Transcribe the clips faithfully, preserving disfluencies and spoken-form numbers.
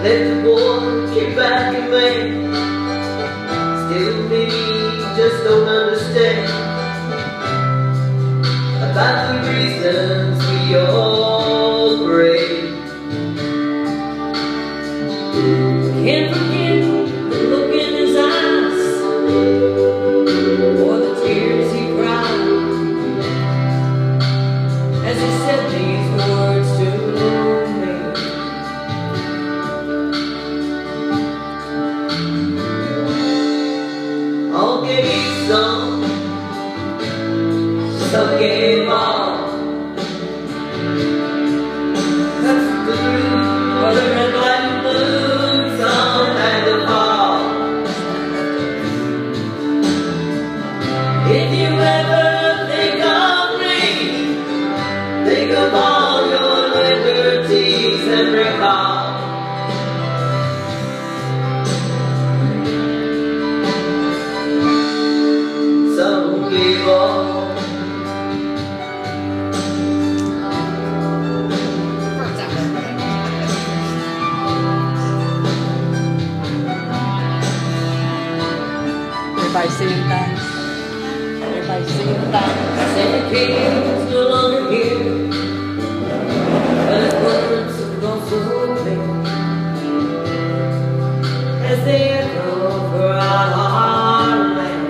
Let the boy get back in Maine. Still maybe just don't understand about the reasons we all pray. Can't forget the look in his eyes, or the tears he cried as he said these words to me. All gave some, some gave all. That's the truth, for the red, white, and blue, some had to fall. If you ever think of me, think of all your liberties and recall. Some gave all. Everybody singing thanks. Everybody singing thanks. Said the king's no longer here, but his words have gone so big as they echo throughout our land.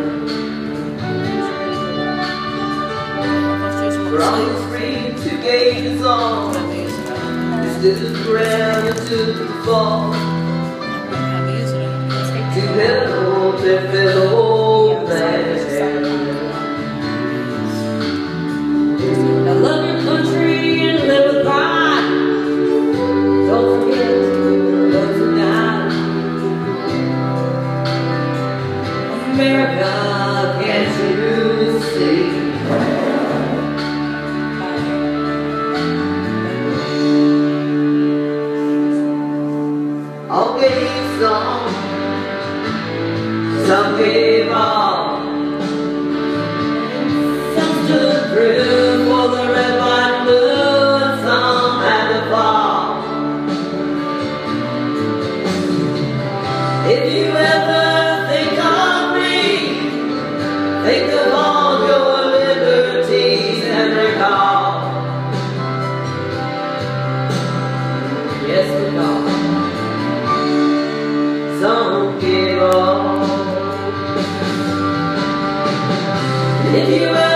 For all his freedom to gain his own, he stood his ground until the fall. To help their fellow man. Now love your country and live with pride. Don't forget those who died. America, can't you see? All gave some, some gave all. Some stood through for the red, white, and blue, and some had to fall. If you ever think of me, think of all your liberties and recall. Yes, recall. Some give all. If you ever